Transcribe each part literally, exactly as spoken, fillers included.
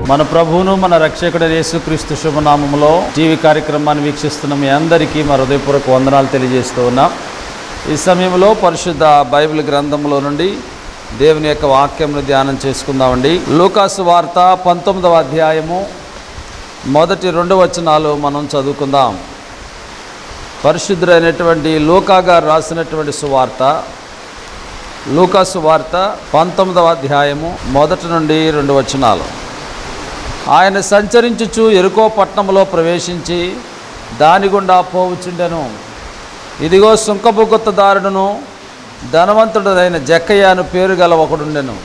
మన ప్రభువును మన రక్షకుడైన యేసుక్రీస్తు శుభనామములో టీవీ కార్యక్రమాన్ని వీక్షిస్తున్న మీ అందరికీ మా హృదయపూర్వక వందనాలు తెలియజేస్తూ ఉన్నాం. ఈ సమయంలో పరిశుద్ధ బైబిల్ గ్రంథంలో నుండి దేవుని యొక్క వాక్యంను ధ్యానం చేసుకుందామండి. లూకాసు వార్త పంతొమ్మిదవ అధ్యాయము మొదటి రెండు వచనాలు మనం చదువుకుందాం. పరిశుద్ధుడైనటువంటి లూకా గారు రాసినటువంటి సువార్త, లూకాసు వార్త పంతొమ్మిదవ అధ్యాయము మొదటి నుండి రెండు వచనాలు. ఆయన సంచరించుచు యెరికో పట్టణంలో ప్రవేశించి దాని గుండా పోవుచుండెను. ఇదిగో సుంకపు గుత్తదారుడును ధనవంతుడైన జక్కయ్య అను పేరు గల ఒకడుండెను.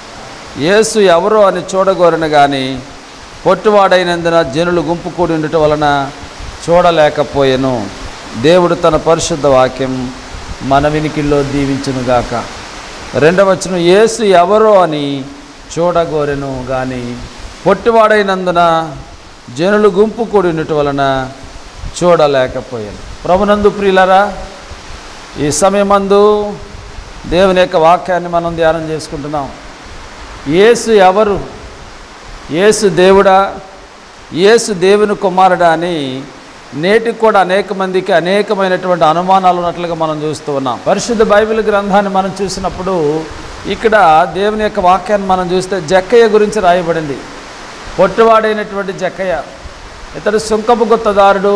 యేసు ఎవరో అని చూడగోరను గాని పొట్టివాడైనందున జనులు గుంపు కూడి ఉండటం వలన చూడలేకపోయెను. దేవుడు తన పరిశుద్ధ వాక్యం మన వినికిల్లో దీవించునుగాక. రెండవ వచనం, యేసు ఎవరో అని చూడగోరెను గాని పొట్టివాడైనందున జనులు గుంపు కూడి ఉండటం వలన చూడలేకపోయాను. ప్రభునందు ప్రియులారా, ఈ సమయమందు దేవుని యొక్క వాక్యాన్ని మనం ధ్యానం చేసుకుంటున్నాం. యేసు ఎవరు? యేసు దేవుడా? యేసు దేవుని కుమారుడా అని నేటికి కూడా అనేక మందికి అనేకమైనటువంటి అనుమానాలు ఉన్నట్లుగా మనం చూస్తూ ఉన్నాం. పరిశుద్ధ బైబిల్ గ్రంథాన్ని మనం చూసినప్పుడు ఇక్కడ దేవుని యొక్క వాక్యాన్ని మనం చూస్తే జక్కయ్య గురించి రాయబడింది. పొట్టివాడైనటువంటి జక్కయ్య, ఇతడు సుంకపు గుత్తదారుడు,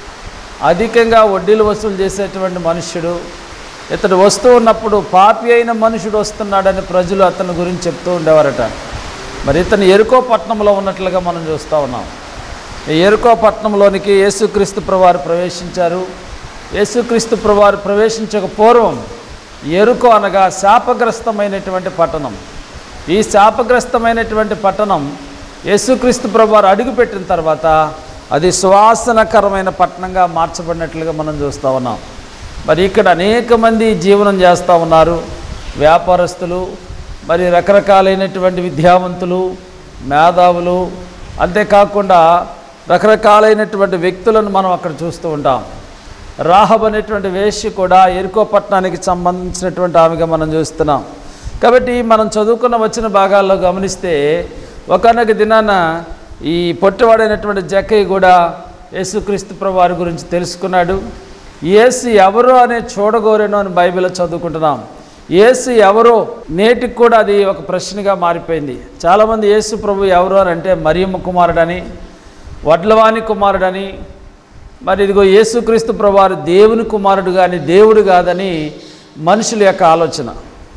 అధికంగా వడ్డీలు వసూలు చేసేటువంటి మనుష్యుడు. ఇతడు వస్తూ ఉన్నప్పుడు పాపి అయిన మనుషుడు వస్తున్నాడని ప్రజలు అతని గురించి చెప్తూ ఉండేవారట. మరి ఇతను యెరికో పట్టణంలో ఉన్నట్లుగా మనం చూస్తూ ఉన్నాం. ఈ యెరికో పట్టణంలోనికి యేసుక్రీస్తు ప్రభువారు ప్రవేశించారు. యేసుక్రీస్తు ప్రభువారు ప్రవేశించక పూర్వం యెరికో అనగా శాపగ్రస్తమైనటువంటి పట్టణం. ఈ శాపగ్రస్తమైనటువంటి పట్టణం యేసుక్రీస్తు ప్రభువారు అడుగుపెట్టిన తర్వాత అది సువాసనకరమైన పట్టణంగా మార్చబడినట్లుగా మనం చూస్తూ ఉన్నాం. మరి ఇక్కడ అనేక మంది జీవనం చేస్తూ ఉన్నారు. వ్యాపారస్తులు, మరి రకరకాలైనటువంటి విద్యావంతులు, మేధావులు, అంతేకాకుండా రకరకాలైనటువంటి వ్యక్తులను మనం అక్కడ చూస్తూ ఉంటాం. రాహబ్ అనేటువంటి వేశ్య కూడా యెరికో పట్టణానికి సంబంధించినటువంటి ఆమెగా మనం చూస్తున్నాం. కాబట్టి మనం చదువుకున్న వచ్చిన భాగాల్లో గమనిస్తే ఒకనొక దినాన ఈ పొట్టివాడైనటువంటి జక్కయ్య కూడా యేసుక్రీస్తు ప్రభువారి గురించి తెలుసుకున్నాడు. యేసు ఎవరో అనే చూడగోరేనో అని బైబిల్లో చదువుకుంటున్నాం. యేసు ఎవరో నేటికి కూడా అది ఒక ప్రశ్నగా మారిపోయింది. చాలామంది యేసు ప్రభు ఎవరు అని అంటే మరియమ్మ కుమారుడని, వడ్లవాణి కుమారుడని, మరి ఇదిగో యేసుక్రీస్తు ప్రభువారు దేవుని కుమారుడు కానీ దేవుడు కాదని మనుషుల యొక్క ఆలోచన.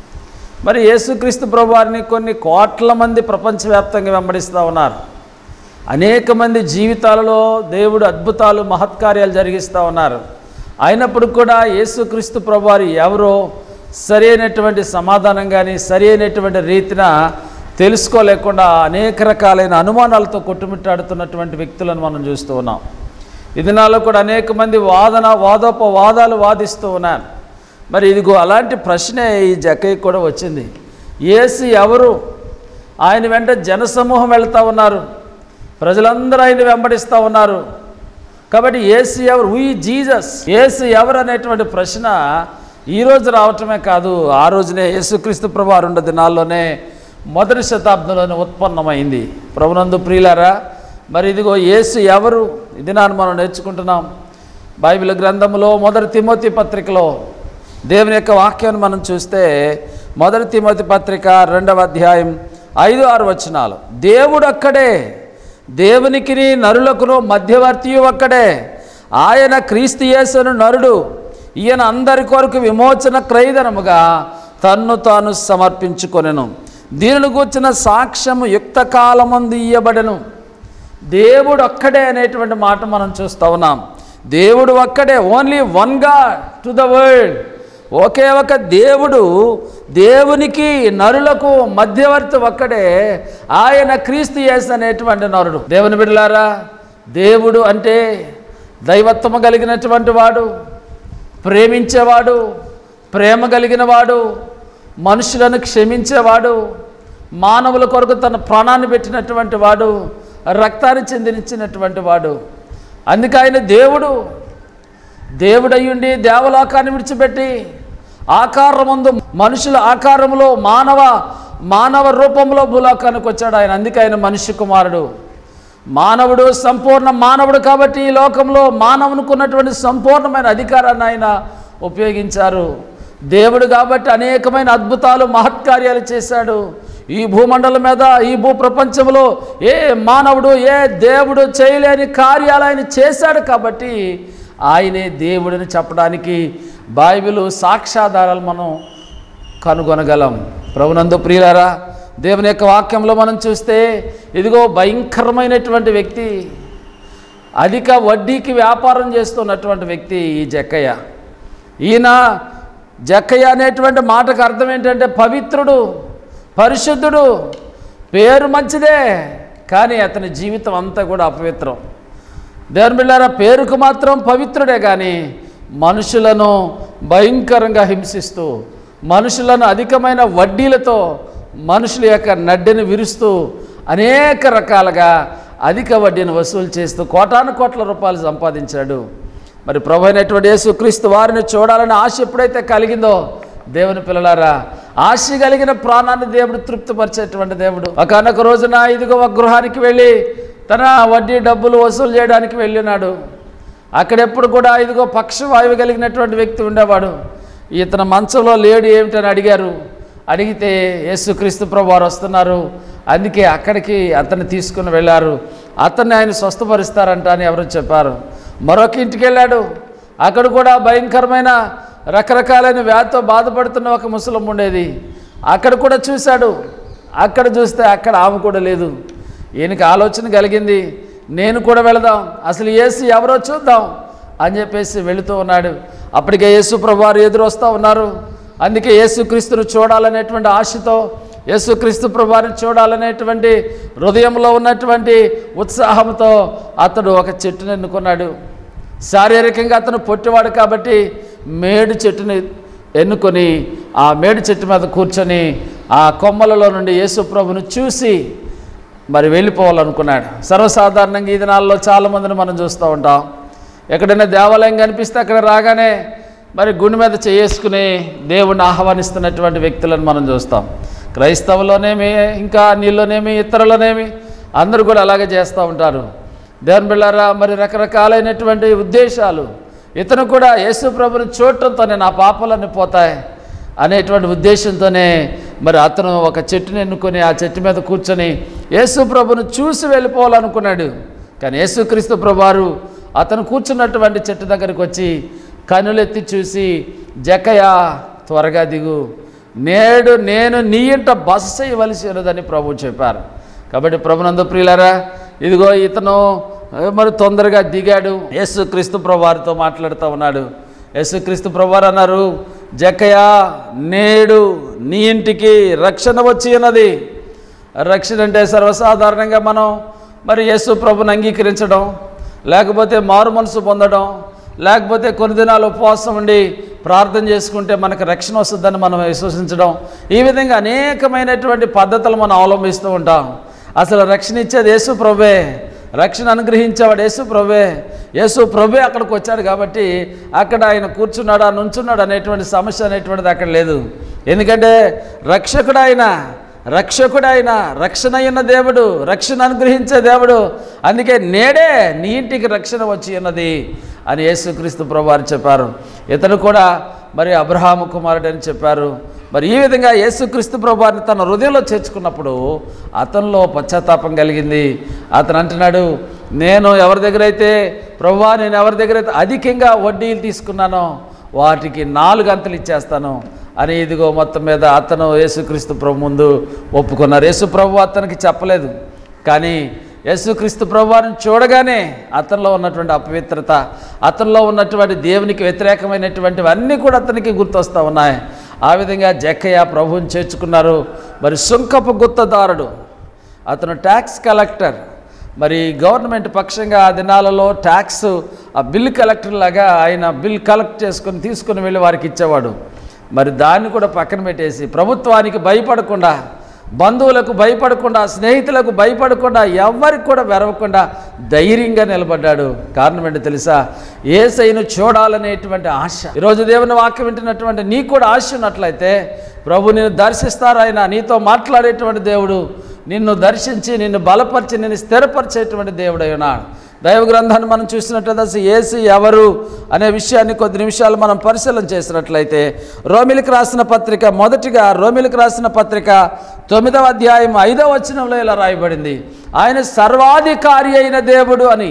మరి యేసుక్రీస్తు ప్రభువారిని కొన్ని కోట్ల మంది ప్రపంచవ్యాప్తంగా వెంబడిస్తూ ఉన్నారు. అనేక మంది జీవితాలలో దేవుడు అద్భుతాలు మహత్కార్యాలు జరిగిస్తూ ఉన్నారు. అయినప్పుడు కూడా యేసుక్రీస్తు ప్రభువారు ఎవరో సరైనటువంటి సమాధానం కానీ సరి అయినటువంటి రీతిన తెలుసుకోలేకుండా అనేక రకాలైన అనుమానాలతో కొట్టుమిట్టాడుతున్నటువంటి వ్యక్తులను మనం చూస్తూ ఉన్నాం. ఈ దినాల్లో కూడా అనేక మంది వాదన వాదోపవాదాలు వాదిస్తూ ఉన్నారు. మరి ఇదిగో అలాంటి ప్రశ్నే ఈ జక్కయ్య కూడా వచ్చింది. యేసు ఎవరు? ఆయన వెంట జనసమూహం వెళ్తూ ఉన్నారు, ప్రజలందరూ ఆయన వెంబడిస్తూ ఉన్నారు. కాబట్టి యేసు ఎవరు? Who is Jesus? యేసు ఎవరు అనేటువంటి ప్రశ్న ఈరోజు రావటమే కాదు, ఆ రోజునే యేసుక్రీస్తు ప్రభువారు ఉన్న దినాల్లోనే మొదటి శతాబ్దంలోనే ఉత్పన్నమైంది. ప్రభునందు ప్రియులారా, మరి ఇదిగో యేసు ఎవరు? ఈ దినాన్ని మనం నేర్చుకుంటున్నాం. బైబిల్ గ్రంథంలో మొదటి తిమోతి పత్రికలో దేవుని యొక్క వాక్యాన్ని మనం చూస్తే మొదటి తిమోతి పత్రిక రెండవ అధ్యాయం ఐదు ఆరు వచనాలు, దేవుడు అక్కడే, దేవునికిని నరులకును మధ్యవర్తి ఒక్కడే, ఆయన క్రీస్తు యేసును నరుడు, ఈయన అందరి కొరకు విమోచన క్రయధనముగా తన్ను తాను సమర్పించుకొనెను, దీనిని గూర్చిన సాక్ష్యము యుక్త కాలమందు ఇయ్యబడెను. దేవుడు ఒక్కడే అనేటువంటి మాట మనం చూస్తూ ఉన్నాం. దేవుడు ఒక్కడే, only one God to the world. ఒకే ఒక దేవుడు, దేవునికి నరులకు మధ్యవర్తి ఒక్కడే, ఆయన క్రీస్తు యేసు అనేటువంటి నరుడు. దేవుని బిడ్డలారా, దేవుడు అంటే దైవత్వము కలిగినటువంటి వాడు, ప్రేమించేవాడు, ప్రేమ కలిగిన వాడు, మనుషులను క్షమించేవాడు, మానవుల కొరకు తన ప్రాణాన్ని పెట్టినటువంటి వాడు, రక్తాన్ని చెందించినటువంటి వాడు. అందుకే ఆయన దేవుడు. దేవుడయ్యుండి దేవలోకాన్ని విడిచిపెట్టి ఆకారమందు మనుషుల ఆకారంలో మానవ మానవ రూపంలో భూలోకానికి వచ్చాడు ఆయన. అందుకే ఆయన మనిషి కుమారుడు. మానవుడు, సంపూర్ణ మానవుడు కాబట్టి ఈ లోకంలో మానవునికి ఉన్నటువంటి సంపూర్ణమైన అధికారాన్ని ఆయన ఉపయోగించారు. దేవుడు కాబట్టి అనేకమైన అద్భుతాలు, మహత్కార్యాలు చేశాడు. ఈ భూమండలం మీద, ఈ భూ ప్రపంచంలో ఏ మానవుడు, ఏ దేవుడు చేయలేని కార్యాలు ఆయన చేశాడు కాబట్టి ఆయనే దేవుడిని చెప్పడానికి బైబిల్ సాక్ష్యాధారాలు మనం కనుగొనగలం. ప్రభునందు ప్రియులారా, దేవుని యొక్క వాక్యంలో మనం చూస్తే ఇదిగో భయంకరమైనటువంటి వ్యక్తి, అధిక వడ్డీకి వ్యాపారం చేస్తున్నటువంటి వ్యక్తి ఈ జక్కయ్య. ఈయన జక్కయ్య అనేటువంటి మాటకు అర్థం ఏంటంటే పవిత్రుడు, పరిశుద్ధుడు. పేరు మంచిదే కానీ అతని జీవితం అంతా కూడా అపవిత్రం. దేవుని బిడ్డలారా, పేరుకు మాత్రం పవిత్రుడే కానీ మనుషులను భయంకరంగా హింసిస్తూ, మనుషులను అధికమైన వడ్డీలతో మనుషుల యొక్క నడ్డిని విరుస్తూ అనేక రకాలుగా అధిక వడ్డీని వసూలు చేస్తూ కోటాను కోట్ల రూపాయలు సంపాదించాడు. మరి ప్రభు అయినటువంటి యేసుక్రీస్తు వారిని చూడాలని ఆశ ఎప్పుడైతే కలిగిందో, దేవుని పిల్లలారా, ఆశ కలిగిన ప్రాణాన్ని దేవుడు తృప్తిపరిచేటువంటి దేవుడు. ఒకనొక రోజున ఇదిగో ఒక గృహానికి వెళ్ళి తన వడ్డీ డబ్బులు వసూలు చేయడానికి వెళ్ళినాడు. అక్కడెప్పుడు కూడా ఇదిగో పక్షవాయువు కలిగినటువంటి వ్యక్తి ఉండేవాడు. ఇతను మంచంలో లేడు ఏమిటని అడిగారు. అడిగితే యేసుక్రీస్తు ప్రభు వారు వస్తున్నారు, అందుకే అక్కడికి అతన్ని తీసుకుని వెళ్ళారు, అతన్ని ఆయన స్వస్థపరుస్తారంట అని ఎవరు చెప్పారు. మరొక ఇంటికి వెళ్ళాడు. అక్కడ కూడా భయంకరమైన రకరకాలైన వ్యాధితో బాధపడుతున్న ఒక ముసలమ్మ ఉండేది. అక్కడ కూడా చూశాడు. అక్కడ చూస్తే అక్కడ ఆమె కూడా లేదు. ఈయనకి ఆలోచన కలిగింది, నేను కూడా వెళదాం, అసలు యేసు ఎవరో చూద్దాం అని చెప్పేసి వెళుతూ ఉన్నాడు. అప్పటికే యేసు ప్రభు వారు ఎదురు వస్తూ ఉన్నారు. అందుకే యేసుక్రీస్తును చూడాలనేటువంటి ఆశతో, యేసుక్రీస్తు ప్రభు వారిని చూడాలనేటువంటి హృదయంలో ఉన్నటువంటి ఉత్సాహంతో అతడు ఒక చెట్టును ఎన్నుకున్నాడు. శారీరకంగా అతను పొట్టివాడు కాబట్టి మేడు చెట్టుని ఎన్నుకొని ఆ మేడు చెట్టు మీద కూర్చొని ఆ కొమ్మలలో నుండి యేసు ప్రభును చూసి మరి వెళ్ళిపోవాలనుకున్నాడు. సర్వసాధారణంగా ఈ దినాల్లో చాలామందిని మనం చూస్తూ ఉంటాం. ఎక్కడైనా దేవాలయం కనిపిస్తే అక్కడ రాగానే మరి గుండె మీద చేసుకుని దేవుణ్ణి ఆహ్వానిస్తున్నటువంటి వ్యక్తులను మనం చూస్తాం. క్రైస్తవులోనేమి, ఇంకా నీళ్ళలోనేమి, ఇతరులనేమి అందరూ కూడా అలాగే చేస్తూ ఉంటారు. దేవుని బిడ్డలారా, మరి రకరకాలైనటువంటి ఉద్దేశాలు. ఇతను కూడా యేసు ప్రభుని చూడటంతోనే నా పాపాలన్నీ పోతాయి అనేటువంటి ఉద్దేశంతోనే మరి అతను ఒక చెట్టుని ఎన్నుకొని ఆ చెట్టు మీద కూర్చొని యేసు ప్రభును చూసి వెళ్ళిపోవాలనుకున్నాడు. కానీ యేసుక్రీస్తు ప్రభువారు అతను కూర్చున్నటువంటి చెట్టు దగ్గరికి వచ్చి కనులెత్తి చూసి, జక్కయ్య త్వరగా దిగు, నేడు నేను నీ ఇంట బస చేయవలసి ఉన్నదని ప్రభువు చెప్పారు. కాబట్టి ప్రభునందు ప్రియులారా, ఇదిగో ఇతను మరి తొందరగా దిగాడు. యేసుక్రీస్తు ప్రభువారితో మాట్లాడుతూ ఉన్నాడు. యేసుక్రీస్తు ప్రభువారు అన్నారు, జక్కయ్య నేడు నీ ఇంటికి రక్షణ వచ్చి ఉన్నది. రక్షణ అంటే సర్వసాధారణంగా మనం మరి యేసు ప్రభుని అంగీకరించడం, లేకపోతే మారు మనసు పొందడం, లేకపోతే కొన్ని దినాలు ఉపవాసం ఉండి ప్రార్థన చేసుకుంటే మనకు రక్షణ వస్తుందని మనం విశ్వసించడం, ఈ విధంగా అనేకమైనటువంటి పద్ధతులు మనం అవలంబిస్తూ ఉంటాం. అసలు రక్షణ ఇచ్చేది యేసు ప్రభువే, రక్షణ అనుగ్రహించేవాడు యేసు ప్రభువే. యేసు ప్రభువే అక్కడికి వచ్చాడు కాబట్టి అక్కడ ఆయన కూర్చున్నాడా నుంచున్నాడు అనేటువంటి సమస్య అనేటువంటిది అక్కడ లేదు. ఎందుకంటే రక్షకుడు ఆయన, రక్షకుడు ఆయన, రక్షణ అయిన దేవుడు, రక్షణ అనుగ్రహించే దేవుడు. అందుకే నేడే నీ ఇంటికి రక్షణ వచ్చి ఉన్నది అని యేసుక్రీస్తు ప్రభువారు చెప్పారు. ఇతను కూడా మరి అబ్రహాము కుమారుడు అని చెప్పారు. మరి ఈ విధంగా యేసుక్రీస్తు ప్రభువారిని తన హృదయంలో చేర్చుకున్నప్పుడు అతనిలో పశ్చాత్తాపం కలిగింది. అతను అంటున్నాడు, నేను ఎవరి దగ్గర అయితే ప్రభువా నేను ఎవరి దగ్గర అయితే అధికంగా వడ్డీలు తీసుకున్నానో వాటికి నాలుగు అంతలు ఇచ్చేస్తాను అని ఇదిగో మొత్తం మీద అతను యేసుక్రీస్తు ప్రభు ముందు ఒప్పుకున్నారు. యేసు ప్రభు అతనికి చెప్పలేదు, కానీ యేసుక్రీస్తు ప్రభువారిని చూడగానే అతనిలో ఉన్నటువంటి అపవిత్రత, అతనిలో ఉన్నటువంటి దేవునికి వ్యతిరేకమైనటువంటివి అన్నీ కూడా అతనికి గుర్తొస్తూ ఉన్నాయి. ఆ విధంగా జక్కయ్య ప్రభువుని చేర్చుకున్నారు. మరి సుంకపు గుత్తదారుడు, అతను ట్యాక్స్ కలెక్టర్. మరి గవర్నమెంట్ పక్షంగా ఆ దినాలలో ట్యాక్స్ ఆ బిల్ కలెక్టర్ లాగా ఆయన బిల్ కలెక్ట్ చేసుకొని తీసుకుని వెళ్ళి వారికి ఇచ్చేవాడు. మరి దాన్ని కూడా పక్కన పెట్టేసి ప్రభుత్వానికి భయపడకుండా బంధువులకు భయపడకుండా, స్నేహితులకు భయపడకుండా, ఎవరికి కూడా వెరవకుండా ధైర్యంగా నిలబడ్డాడు. కారణం ఏంటో తెలుసా? యేసయ్యను చూడాలనేటువంటి ఆశ. ఈరోజు దేవుని వాక్యం వింటున్నటువంటి నీకు కూడా ఆశ ఉన్నట్లయితే ప్రభు నిన్ను దర్శిస్తారు. ఆయన నీతో మాట్లాడేటువంటి దేవుడు, నిన్ను దర్శించి నిన్ను బలపరిచి నిన్ను స్థిరపరిచేటువంటి దేవుడు అయి ఉన్నాడు. దైవ గ్రంథాన్ని మనం చూసినట్లయితే అసలు యేసు ఎవరు అనే విషయాన్ని కొద్ది నిమిషాలు మనం పరిశీలన చేసినట్లయితే రోమిలికి రాసిన పత్రిక, మొదటిగా రోమిలికి రాసిన పత్రిక తొమ్మిదవ అధ్యాయం ఐదవ వచనంలో ఇలా రాయబడింది, ఆయన సర్వాధికారి అయిన దేవుడు అని.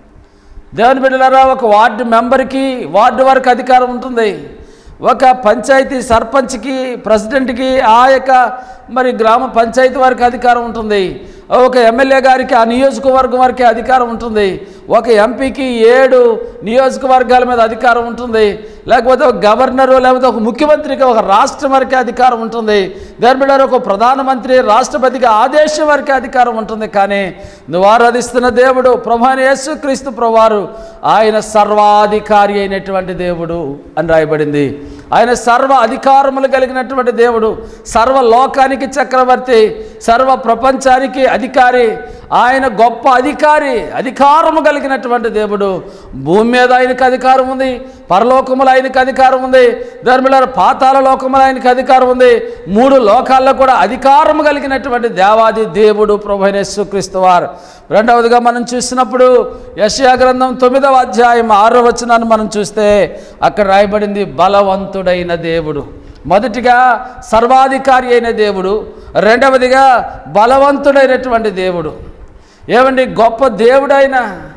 దేవుని బిడ్డలారా, ఒక వార్డు మెంబర్కి వార్డు వరకు అధికారం ఉంటుంది. ఒక పంచాయతీ సర్పంచ్కి, ప్రెసిడెంట్కి, ఆ యొక్క మరి గ్రామ పంచాయతీ వారికి అధికారం ఉంటుంది. ఒక ఎమ్మెల్యే గారికి ఆ నియోజకవర్గం వరకే అధికారం ఉంటుంది. ఒక ఎంపీకి ఏడు నియోజకవర్గాల మీద అధికారం ఉంటుంది. లేకపోతే ఒక గవర్నరు, లేకపోతే ఒక ముఖ్యమంత్రికి ఒక రాష్ట్రం వరకే అధికారం ఉంటుంది. దాని బిడ్డ ఒక ప్రధానమంత్రి, రాష్ట్రపతికి ఆ దేశం వరకే అధికారం ఉంటుంది. కానీ నువ్వు ఆరాధిస్తున్న దేవుడు ప్రభువైన యేసుక్రీస్తు ప్రభువారు ఆయన సర్వాధికారి అయినటువంటి దేవుడు అని రాయబడింది. ఆయన సర్వ అధికారములు కలిగినటువంటి దేవుడు, సర్వ లోకానికి చక్రవర్తి, సర్వ ప్రపంచానికి అధికారి. ఆయన గొప్ప అధికారి, అధికారము కలిగినటువంటి దేవుడు. భూమి మీద ఆయనకు అధికారం ఉంది, పరలోకములు ఆయనకు అధికారం ఉంది, ధర్మిల పాతాళ లోకములు ఆయనకు అధికారం ఉంది. మూడు లోకాల్లో కూడా అధికారము కలిగినటువంటి దేవాది దేవుడు ప్రభువైన యేసుక్రీస్తు వారు. రెండవదిగా మనం చూసినప్పుడు యెషయా గ్రంథం తొమ్మిదవ అధ్యాయం ఆరో వచనాన్ని మనం చూస్తే అక్కడ రాయబడింది బలవంతుడైన దేవుడు. మొదటిగా సర్వాధికారి అయిన దేవుడు, రెండవదిగా బలవంతుడైనటువంటి దేవుడు. ఏమండి, గొప్ప దేవుడు ఆయన.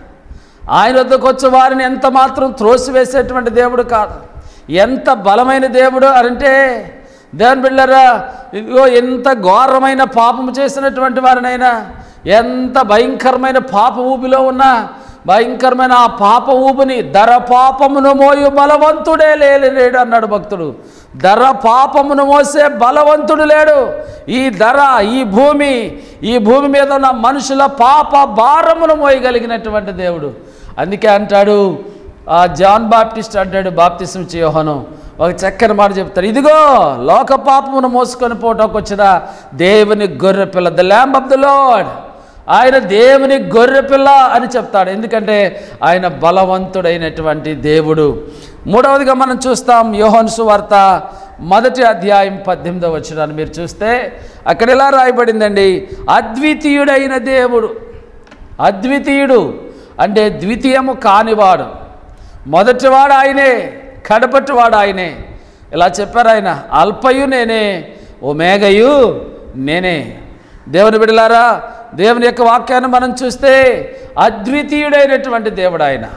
ఆయన వద్దకు వచ్చే వారిని ఎంత మాత్రం త్రోసివేసేటువంటి దేవుడు కాదు. ఎంత బలమైన దేవుడు అంటే దేవుని బిడ్డలారా, ఇదిగో ఎంత ఘోరమైన పాపము చేసినటువంటి వారినైనా, ఎంత భయంకరమైన పాప ఊబిలో ఉన్నా, భయంకరమైన ఆ పాప ఊబిని ధర పాపమును మోయు బలవంతుడే లేడు అన్నాడు భక్తుడు. ధర పాపమును మోసే బలవంతుడు లేడు. ఈ ధర, ఈ భూమి, ఈ భూమి మీద ఉన్న మనుషుల పాప భారమును మోయగలిగినటువంటి దేవుడు. అందుకే అంటాడు ఆ జాన్ బాప్టిస్ట్ అంటాడు, బాప్తిసం ఇచ్చే యోహాను ఒక చక్కని మాట చెప్తాడు, ఇదిగో లోక పాపమును మోసుకొని పోవటానికి వచ్చిన దేవుని గొర్రె పిల్ల, the lamb of the Lord. ఆయన దేవుని గొర్రె పిల్ల అని చెప్తాడు. ఎందుకంటే ఆయన బలవంతుడైనటువంటి దేవుడు. మూడవదిగా మనం చూస్తాం యోహాను సువార్త మొదటి అధ్యాయం పద్దెనిమిదవ వచనాన్ని మీరు చూస్తే అక్కడ ఇలా రాయబడిందండి, అద్వితీయుడైన దేవుడు. అద్వితీయుడు అంటే ద్వితీయము కానివాడు. మొదటివాడు ఆయనే, కడపటివాడు ఆయనే. ఇలా చెప్పారు ఆయన, అల్పయు నేనే, ఒమేగయు నేనే. దేవుని బిడ్డలారా, దేవుని యొక్క వాక్యాన్ని మనం చూస్తే అద్వితీయుడైనటువంటి దేవుడు ఆయన,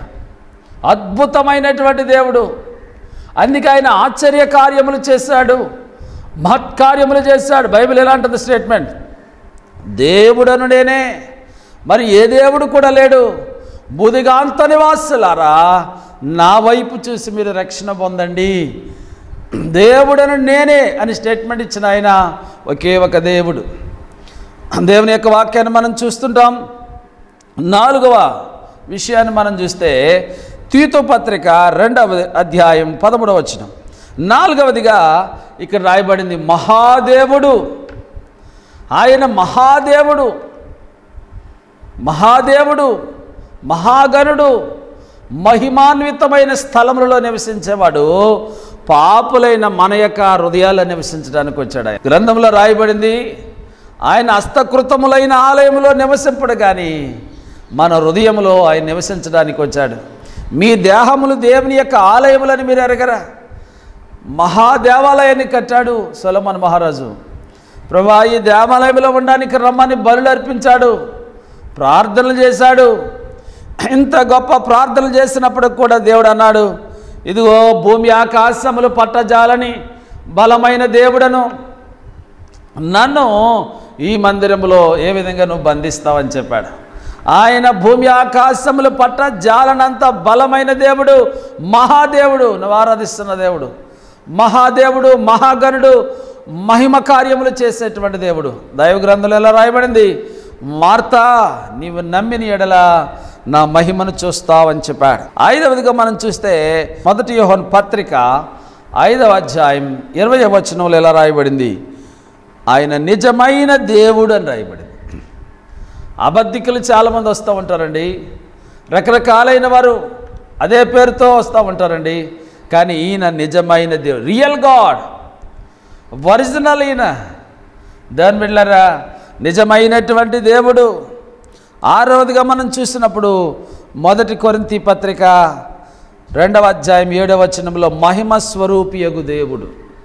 అద్భుతమైనటువంటి దేవుడు. అందుకే ఆయన ఆశ్చర్య కార్యములు చేశాడు, మహత్కార్యములు చేశాడు. బైబిల్ ఎలా అంటుంది స్టేట్మెంట్, దేవుడను నేనే, మరి ఏ దేవుడు కూడా లేడు. బుదిగాంత నివాసులారా, నా వైపు చూసి మీరు రక్షణ పొందండి, దేవుడను నేనే అని స్టేట్మెంట్ ఇచ్చిన ఆయన ఒకే ఒక దేవుడు. దేవుని యొక్క వాక్యాన్ని మనం చూస్తుంటాం. నాలుగవ విషయాన్ని మనం చూస్తే తీతు పత్రిక రెండవ అధ్యాయం పదమూడవ వచనం. నాలుగవదిగా ఇక్కడ రాయబడింది మహాదేవుడు. ఆయన మహాదేవుడు, మహాదేవుడు, మహాగణుడు, మహిమాన్వితమైన స్థలములలో నివసించేవాడు, పాపులైన మన యొక్క హృదయాల్లో నివసించడానికి వచ్చాడు. ఆయన గ్రంథంలో రాయబడింది, ఆయన హస్తకృతములైన ఆలయంలో నివసింపడు కానీ మన హృదయంలో ఆయన నివసించడానికి వచ్చాడు. మీ దేహములు దేవుని యొక్క ఆలయములని మీరు ఎరగరా? మహాదేవాలయాన్ని కట్టాడు సొలొమోను మహారాజు. ప్రభువా, ఈ దేవాలయంలో ఉండడానికి రమ్మని బలులు అర్పించాడు, ప్రార్థనలు చేశాడు. ఇంత గొప్ప ప్రార్థనలు చేసినప్పుడు కూడా దేవుడు అన్నాడు, ఇదిగో భూమి ఆకాశములు పట్టజాలని బలమైన దేవుడను నన్ను ఈ మందిరంలో ఏ విధంగా నువ్వు బంధిస్తావని చెప్పాడు. ఆయన భూమి ఆకాశములు పట్ట జాలనంత బలమైన దేవుడు, మహాదేవుడు, నువ్వు ఆరాధిస్తున్న దేవుడు, మహాదేవుడు, మహాగణుడు, మహిమ కార్యములు చేసేటువంటి దేవుడు. దైవ గ్రంథంలో ఎలా రాయబడింది, మార్తా నీవు నమ్మిన ఎడల నా మహిమను చూస్తావని చెప్పాడు. ఐదవదిగా మనం చూస్తే మొదటి యోహాను పత్రిక ఐదవ అధ్యాయం ఇరవై వచనంలో ఎలా రాయబడింది, ఆయన నిజమైన దేవుడు అని రాయబడింది. అబద్ధికులు చాలామంది వస్తూ ఉంటారండి, రకరకాలైన వారు అదే పేరుతో వస్తూ ఉంటారండి. కానీ ఈయన నిజమైన దేవుడు, రియల్ గాడ్, ఒరిజినల్ ఈయన. దాని బిడ్డలారా, నిజమైనటువంటి దేవుడు. ఆరవదిగా మనం చూసినప్పుడు మొదటి కొరింథీ పత్రిక రెండవ అధ్యాయం ఏడవ వచనంలో మహిమ స్వరూపియగు దేవుడు.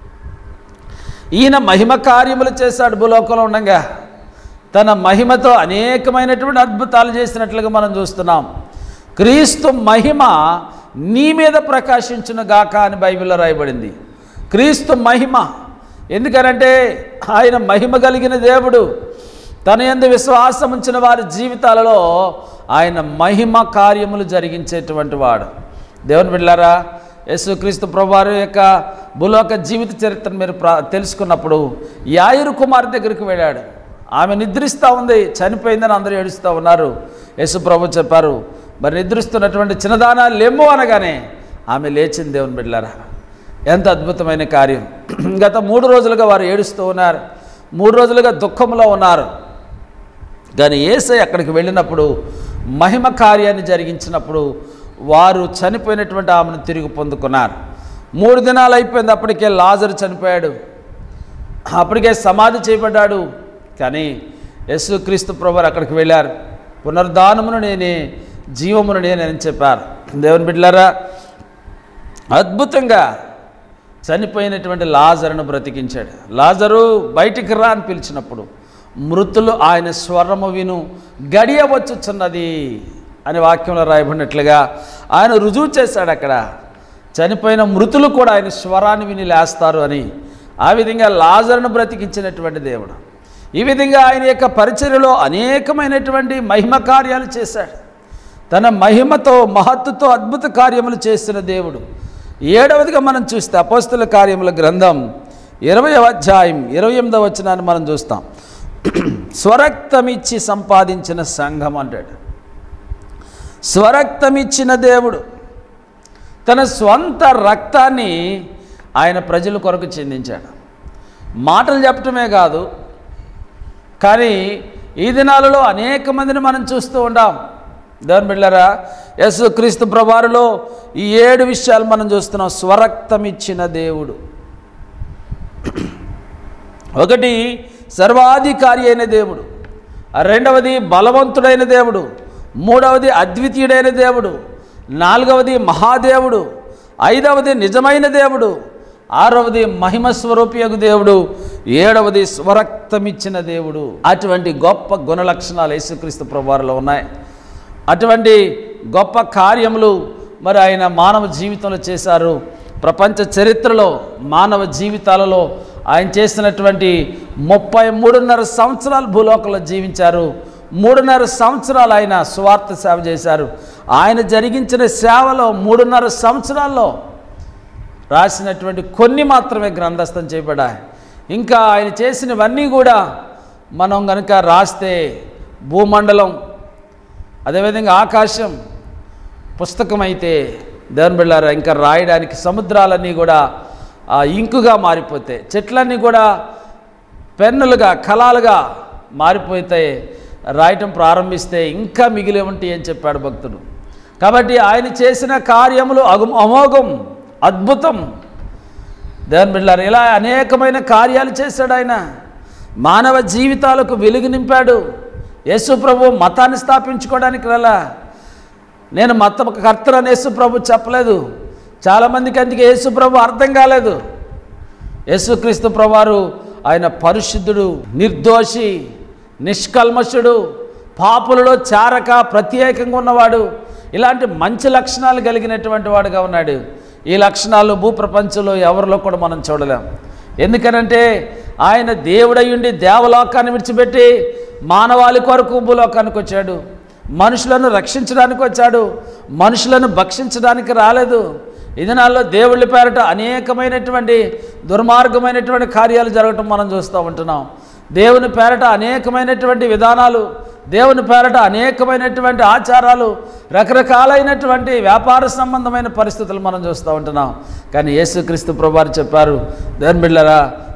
ఈయన మహిమ కార్యములు చేశాడు భూలోకంలో ఉండగా. తన మహిమతో అనేకమైనటువంటి అద్భుతాలు చేసినట్లుగా మనం చూస్తున్నాం. క్రీస్తు మహిమ నీ మీద ప్రకాశించును గాక అని బైబిల్లో రాయబడింది. క్రీస్తు మహిమ, ఎందుకనంటే ఆయన మహిమ కలిగిన దేవుడు. తన యందు విశ్వాసం ఉంచిన వారి జీవితాలలో ఆయన మహిమ కార్యములు జరిగించేటువంటి వాడు. దేవుని బిడ్డలారా, యేసుక్రీస్తు ప్రభువారి యొక్క భూలోక జీవిత చరిత్రను మీరు తెలుసుకున్నప్పుడు యాయిరు కుమార్ దగ్గరికి వెళ్ళాడు. ఆమె నిద్రిస్తూ ఉంది, చనిపోయిందని అందరూ ఏడుస్తూ ఉన్నారు. యేసు ప్రభు చెప్పారు, మరి నిద్రిస్తున్నటువంటి చిన్నదానా లెమ్ము అనగానే ఆమె లేచింది. దేవుని బిడ్డలారా, ఎంత అద్భుతమైన కార్యం. గత మూడు రోజులుగా వారు ఏడుస్తూ ఉన్నారు, మూడు రోజులుగా దుఃఖంలో ఉన్నారు. కానీ యేసయ్య అక్కడికి వెళ్ళినప్పుడు మహిమ కార్యాన్ని జరిగించినప్పుడు వారు చనిపోయినటువంటి ఆమెను తిరిగి పొందుకున్నారు. మూడు దినాలు అయిపోయింది, అప్పటికే లాజరు చనిపోయాడు, అప్పటికే సమాధి చేయబడ్డాడు. కానీ యేసుక్రీస్తు ప్రభువారు అక్కడికి వెళ్ళారు. పునరుద్ధానమును నేనే, జీవమును నేనని చెప్పారు. దేవుని బిడ్డలారా, అద్భుతంగా చనిపోయినటువంటి లాజరును బ్రతికించాడు. లాజరు బయటికి రా అని పిలిచినప్పుడు మృతులు ఆయన స్వరము విను గడియ వచ్చుచున్నది అని వాక్యంలో రాయబడినట్లుగా ఆయన రుజువు చేశాడు. అక్కడ చనిపోయిన మృతులు కూడా ఆయన స్వరాన్ని విని లేస్తారు అని. ఆ విధంగా లాజరును బ్రతికించినటువంటి దేవుడు. ఈ విధంగా ఆయన యొక్క పరిచర్యలో అనేకమైనటువంటి మహిమ కార్యాలు చేశాడు. తన మహిమతో మహత్తుతో అద్భుత కార్యములు చేసిన దేవుడు. ఏడవదిగా మనం చూస్తే అపోస్తల కార్యముల గ్రంథం ఇరవయవ అధ్యాయం ఇరవై ఎనిమిదవ వచనాన్ని మనం చూస్తాం. స్వరక్తమిచ్చి సంపాదించిన సంఘం అంటాడు. స్వరక్తమిచ్చిన దేవుడు తన స్వంత రక్తాన్ని ఆయన ప్రజల కొరకు చెందించాడు. మాటలు చెప్పటమే కాదు, కానీ ఈ దినాలలో అనేక మందిని మనం చూస్తూ ఉంటాం. దేవుని బిడ్డలారా, యేసుక్రీస్తు ప్రభువారిలో ఈ ఏడు విషయాలు మనం చూస్తున్నాం. స్వరక్తమిచ్చిన దేవుడు. ఒకటి, సర్వాధికారి అయిన దేవుడు. రెండవది, బలవంతుడైన దేవుడు. మూడవది, అద్వితీయుడైన దేవుడు. నాలుగవది, మహాదేవుడు. ఐదవది, నిజమైన దేవుడు. ఆరవది, మహిమ స్వరూపియగు దేవుడు. ఏడవది, స్వరక్తమిచ్చిన దేవుడు. అటువంటి గొప్ప గుణలక్షణాలు యేసుక్రీస్తు ప్రభువారిలో ఉన్నాయి. అటువంటి గొప్ప కార్యములు మరి ఆయన మానవ జీవితంలో చేశారు. ప్రపంచ చరిత్రలో మానవ జీవితాలలో ఆయన చేసినటువంటి ముప్పై మూడున్నర సంవత్సరాలు భూలోకంలో జీవించారు. మూడున్నర సంవత్సరాలు ఆయన సువార్త సేవ చేశారు. ఆయన జరిగించిన సేవలో మూడున్నర సంవత్సరాల్లో రాసినటువంటి కొన్ని మాత్రమే గ్రంథస్థం చేయబడ్డాయి. ఇంకా ఆయన చేసినవన్నీ కూడా మనం కనుక రాస్తే భూమండలం, అదేవిధంగా ఆకాశం పుస్తకమైతే, దేవుని బిడ్డలారా, ఇంకా రాయడానికి సముద్రాలన్నీ కూడా ఇంకుగా మారిపోతాయి, చెట్లన్నీ కూడా పెన్నులుగా కళలుగా మారిపోతాయి. రాయటం ప్రారంభిస్తే ఇంకా మిగిలి ఉంటాయి అని చెప్పాడు భక్తుడు. కాబట్టి ఆయన చేసిన కార్యములు అగు అమోఘం, అద్భుతం. దేవుని బిడ్డలారా, ఇలా అనేకమైన కార్యాలు చేశాడు ఆయన. మానవ జీవితాలకు వెలుగు నింపాడు. యేసు ప్రభు మతాన్ని స్థాపించుకోవడానికి రాలా. నేను మత కర్తని యేసు ప్రభు చెప్పలేదు. చాలామందికి అందుకే యేసు ప్రభు అర్థం కాలేదు. యేసుక్రీస్తు ప్రభువారు ఆయన పరిశుద్ధుడు, నిర్దోషి, నిష్కల్మషుడు, పాపులలో చారక ప్రత్యేకంగా ఉన్నవాడు. ఇలాంటి మంచి లక్షణాలు కలిగినటువంటి వాడుగా ఉన్నాడు. ఈ లక్షణాలు భూప్రపంచంలో ఎవరిలో కూడా మనం చూడలేం. ఎందుకనంటే ఆయన దేవుడయ్యుండి దేవలోకాన్ని విడిచిపెట్టి మానవాళి కొరకు భూలోకానికి వచ్చాడు. మనుషులను రక్షించడానికి వచ్చాడు, మనుషులను భక్షించడానికి రాలేదు. ఈ దినాల్లో దేవుళ్ళ పేరట అనేకమైనటువంటి దుర్మార్గమైనటువంటి కార్యాలు జరగటం మనం చూస్తూ ఉంటున్నాం. దేవుని పేరట అనేకమైనటువంటి విధానాలు, దేవుని పేరట అనేకమైనటువంటి ఆచారాలు, రకరకాలైనటువంటి వ్యాపార సంబంధమైన పరిస్థితులు మనం చూస్తూ ఉంటున్నాం. కానీ యేసుక్రీస్తు ప్రభువారు చెప్పారు, దేవుని బిడ్డలారా,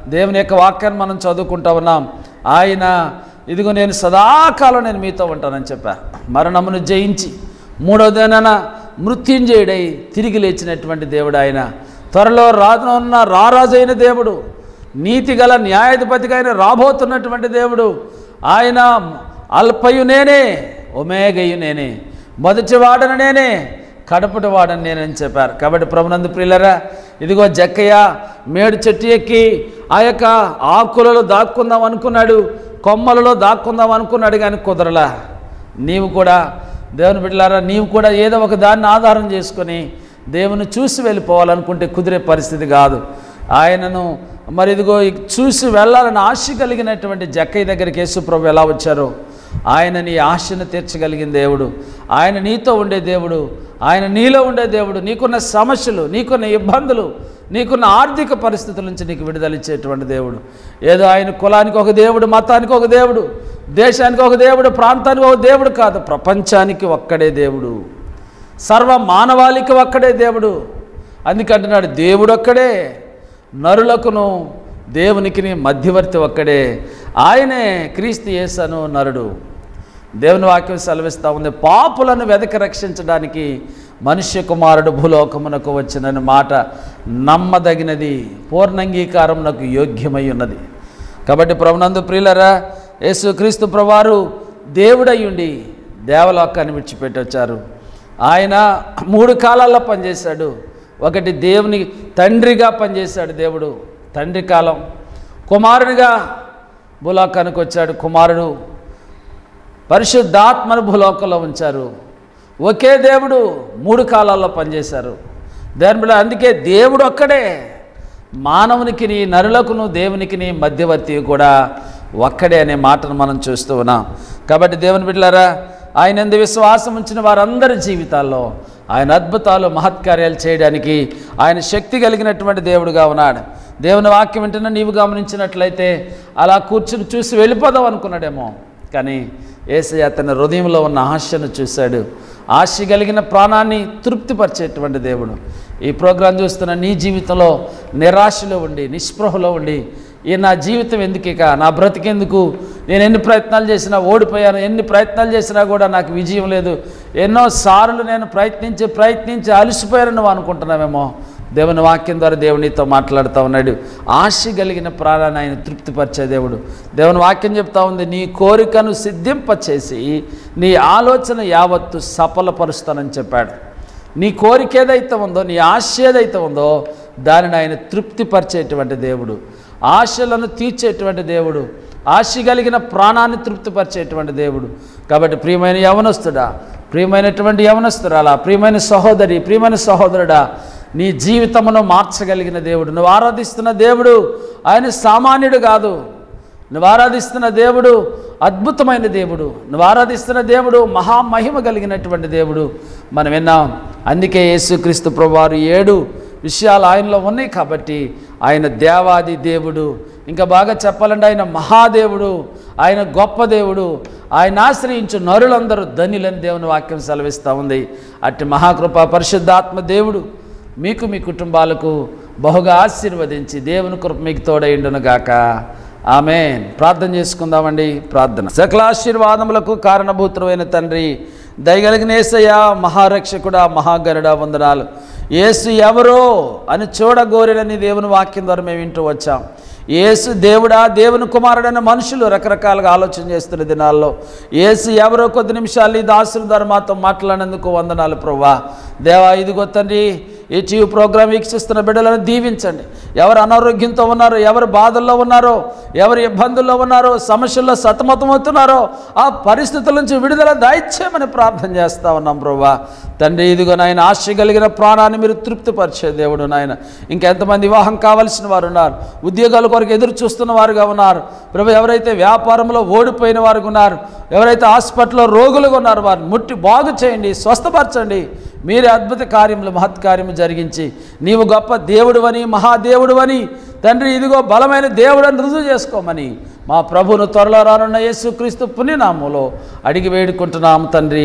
దేవుని యొక్క వాక్యాన్ని మనం చదువుకుంటా ఉన్నాం. ఆయన ఇదిగో నేను సదాకాలం నేను మీతో ఉంటానని చెప్పారు. మరణమును జయించి మూడో దినాన మృత్యుంజయుడై తిరిగి లేచినటువంటి దేవుడు ఆయన. త్వరలో రానున్న రారాజైన దేవుడు, నీతి గల న్యాయాధిపతిగా ఆయన రాబోతున్నటువంటి దేవుడు. ఆయన అల్పయు నేనే, ఒమేగయు నేనే, మొదటి వాడను నేనే, కడపటి వాడని నేనని చెప్పారు. కాబట్టి ప్రభునందు ప్రియులరా, ఇదిగో జక్కయ్య మేడు చెట్టు ఎక్కి ఆ యొక్క ఆకులలో దాక్కుందాం అనుకున్నాడు, కొమ్మలలో దాక్కుందాం అనుకున్నాడు, కానీ కుదరలా. నీవు కూడా దేవుని బిడ్డలారా, నీవు కూడా ఏదో ఒక దాన్ని ఆధారం చేసుకొని దేవుని చూసి వెళ్ళిపోవాలనుకుంటే కుదిరే పరిస్థితి కాదు. ఆయనను మరి ఇదిగో చూసి వెళ్ళాలని ఆశ కలిగినటువంటి జక్కయ్య దగ్గరికి యేసు ప్రభు ఎలా వచ్చారో, ఆయన నీ ఆశను తీర్చగలిగిన దేవుడు, ఆయన నీతో ఉండే దేవుడు, ఆయన నీలో ఉండే దేవుడు. నీకున్న సమస్యలు, నీకున్న ఇబ్బందులు, నీకున్న ఆర్థిక పరిస్థితుల నుంచి నీకు విడుదలిచ్చేటువంటి దేవుడు. ఏదో ఆయన కులానికి ఒక దేవుడు, మతానికి ఒక దేవుడు, దేశానికి ఒక దేవుడు, ప్రాంతానికి ఒక దేవుడు కాదు, ప్రపంచానికి ఒక్కడే దేవుడు, సర్వ మానవాళికి ఒక్కడే దేవుడు. అందుకంటున్నాడు దేవుడు ఒక్కడే, నరులకును దేవునికి మధ్యవర్తి ఒక్కడే, ఆయనే క్రీస్తు యేసను నరుడు. దేవుని వాక్యం సెలవిస్తూ ఉంది, పాపులను వెదకి రక్షించడానికి మనుష్య కుమారుడు భూలోకమునకు వచ్చినని మాట నమ్మదగినది, పూర్ణంగీకారమునకు యోగ్యమై ఉన్నది. కాబట్టి ప్రభునందు ప్రియులరా, యేసు క్రీస్తు ప్రభువారు దేవుడయ్యుండి దేవలోకాన్ని విడిచిపెట్టి వచ్చారు. ఆయన మూడు కాలాల్లో పనిచేశాడు. ఒకటి దేవుని తండ్రిగా పనిచేశాడు దేవుడు, తండ్రి కాలం. కుమారునిగా భూలోకానికి వచ్చాడు, కుమారుడు. పరిశుద్ధాత్మను భూలోకంలో ఉంచారు. ఒకే దేవుడు మూడు కాలాల్లో పనిచేశారు. దాని బిడ్డ, అందుకే దేవుడు ఒక్కడే, మానవునికి నరులకును దేవునికి మధ్యవర్తి కూడా ఒక్కడే అనే మాటను మనం చూస్తూ ఉన్నాం. కాబట్టి దేవుని బిడ్డలారా, ఆయన యందు విశ్వాసం ఉంచిన వారందరి జీవితాల్లో ఆయన అద్భుతాలు మహత్కార్యాలు చేయడానికి ఆయన శక్తి కలిగినటువంటి దేవుడుగా ఉన్నాడు. దేవుని వాక్యం వింటున్న నీవు గమనించినట్లయితే అలా కూర్చుని చూసి వెళ్ళిపోదాం అనుకున్నాడేమో, కానీ యేసయ్య తన హృదయంలో ఉన్న ఆశను చూశాడు. ఆశ కలిగిన ప్రాణాన్ని తృప్తిపరిచేటువంటి దేవుడు. ఈ ప్రోగ్రాం చూస్తున్న నీ జీవితంలో నిరాశలో ఉండి, నిస్పృహలో ఉండి, ఈ నా జీవితం ఎందుకిక, నా బ్రతికెందుకు, నేను ఎన్ని ప్రయత్నాలు చేసినా ఓడిపోయాను, ఎన్ని ప్రయత్నాలు చేసినా కూడా నాకు విజయం లేదు, ఎన్నోసార్లు నేను ప్రయత్నించి ప్రయత్నించి అలసిపోయాను నువ్వు అనుకుంటున్నావేమో, దేవుని వాక్యం ద్వారా దేవునితో మాట్లాడుతూ ఉన్నాడు. ఆశ కలిగిన ప్రాణాన్ని ఆయన తృప్తిపరిచే దేవుడు. దేవుని వాక్యం చెప్తా ఉంది, నీ కోరికను సిద్ధింపచేసి నీ ఆలోచన యావత్తు సఫలపరుస్తానని చెప్పాడు. నీ కోరిక ఏదైతే ఉందో, నీ ఆశ ఏదైతే ఉందో దానిని ఆయన తృప్తిపరిచేటువంటి దేవుడు, ఆశలను తీర్చేటువంటి దేవుడు, ఆశ కలిగిన ప్రాణాన్ని తృప్తిపరిచేటువంటి దేవుడు. కాబట్టి ప్రియమైన యవనస్తుడా, ప్రియమైనటువంటి యవనస్తురాలా, ప్రియమైన సహోదరి, ప్రియమైన సహోదరుడా, నీ జీవితమును మార్చగలిగిన దేవుడు, నువ్వు ఆరాధిస్తున్న దేవుడు ఆయన సామాన్యుడు కాదు. నువ్వు ఆరాధిస్తున్న దేవుడు అద్భుతమైన దేవుడు, నువ్వు ఆరాధిస్తున్న దేవుడు మహామహిమ కలిగినటువంటి దేవుడు. మనం విన్నాం. అందుకే యేసుక్రీస్తు ప్రభువారు ఏడు విషయాలు ఆయనలో ఉన్నాయి కాబట్టి ఆయన దేవాది దేవుడు. ఇంకా బాగా చెప్పాలంటే ఆయన మహాదేవుడు, ఆయన గొప్ప దేవుడు. ఆయన ఆశ్రయించు నరులందరూ ధన్యులని దేవుని వాక్యం సెలవిస్తూ ఉంది. అట్టి మహాకృప పరిశుద్ధాత్మ దేవుడు మీకు మీ కుటుంబాలకు బహుగా ఆశీర్వదించి దేవుని కృప మీకు తోడైండునుగాక. ఆమేన్. ప్రార్థన చేసుకుందామండి. ప్రార్థన. సకల ఆశీర్వాదములకు కారణభూతుడైన తండ్రి, దయగలిగిన యేసయ్య, మహారక్షకుడా, మహాగరుడా, వందనాలు. యేసు ఎవరో అని చూడగోరినని దేవుని వాక్యం ద్వారా మేము వింటూ వచ్చాం. యేసు దేవుడా, దేవుని కుమారుడైన మనుషులు రకరకాలుగా ఆలోచన చేస్తున్న దినాల్లో యేసు ఎవరో కొద్ది నిమిషాలు ఈ దాసుల ద్వారా మాతో మాట్లాడినందుకు వందనాలు ప్రభువా. దేవా, ఇదిగో తండ్రి, ఈ టీవీ ప్రోగ్రాం వీక్షిస్తున్న బిడ్డలను దీవించండి. ఎవరు అనారోగ్యంతో ఉన్నారో, ఎవరు బాధల్లో ఉన్నారో, ఎవరు ఇబ్బందుల్లో ఉన్నారో, సమస్యల్లో సతమతమవుతున్నారో ఆ పరిస్థితుల నుంచి విడుదల దయచేయమని ప్రార్థన చేస్తూ ఉన్నాం ప్రభువా. తండ్రి, ఇదిగో నాయన, ఆశ కలిగిన ప్రాణాన్ని మీరు తృప్తిపరిచే దేవుడు నాయన. ఇంకెంతమంది వివాహం కావాల్సిన వారు ఉన్నారు, ఉద్యోగాల కొరకు ఎదురు చూస్తున్న వారుగా ఉన్నారు ప్రభు. ఎవరైతే వ్యాపారంలో ఓడిపోయిన వారు ఉన్నారు, ఎవరైతే హాస్పిటల్లో రోగులుగా ఉన్నారు, వారిని ముట్టి బాగు చేయండి, స్వస్థపరచండి. మీరే అద్భుత కార్యములు, మహత్కార్యము జరిగించి నీవు గొప్ప దేవుడువని, మహాదేవుడువని తండ్రి, ఇదిగో బలమైన దేవుడని రుజువు చేసుకోమని మా ప్రభువును త్వరలో రానున్న యేసుక్రీస్తు పుణ్యనామంలో అడిగి వేడుకుంటున్నాము తండ్రి.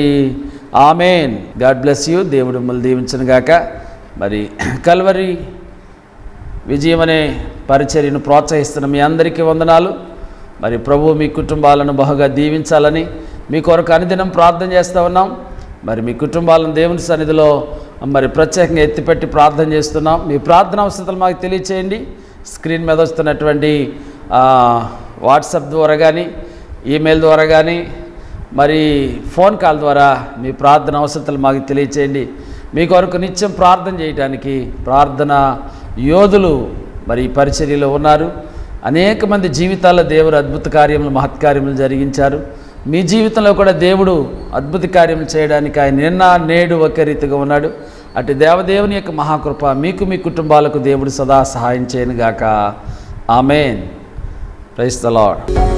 ఆమెన్. God bless you. దేవుడు మిమ్మల్ని దీవించును గాక. మరి కల్వరి విజయం అనే పరిచర్యను ప్రోత్సహిస్తున్న మీ అందరికీ వందనాలు. మరి ప్రభు మీ కుటుంబాలను బహుగా దీవించాలని మీ కొరకు అనుదినం ప్రార్థన చేస్తూ ఉన్నాం. మరి మీ కుటుంబాలను దేవుని సన్నిధిలో మరి ప్రత్యేకంగా ఎత్తిపెట్టి ప్రార్థన చేస్తున్నాం. మీ ప్రార్థన అవసరాలు మాకు తెలియచేయండి. స్క్రీన్ మీద వస్తున్నటువంటి వాట్సాప్ ద్వారా కానీ, ఈమెయిల్ ద్వారా కానీ, మరి ఫోన్ కాల్ ద్వారా మీ ప్రార్థన అవసరాలు మాకు తెలియచేయండి. మీ కొరకు నిత్యం ప్రార్థన చేయడానికి ప్రార్థన యోధులు మరి ఈ పరిచర్యలో ఉన్నారు. అనేక మంది జీవితాల్లో దేవుడు అద్భుత కార్యములు, మహత్కార్యములు జరిగించారు. మీ జీవితంలో కూడా దేవుడు అద్భుత కార్యములు చేయడానికి ఆయన నిన్న నేడు ఒకే రీతిగా ఉన్నాడు. అటు దేవదేవుని యొక్క మహాకృప మీకు మీ కుటుంబాలకు దేవుడు సదా సహాయం చేయనుగాక. ఆమేన్. Praise the lord.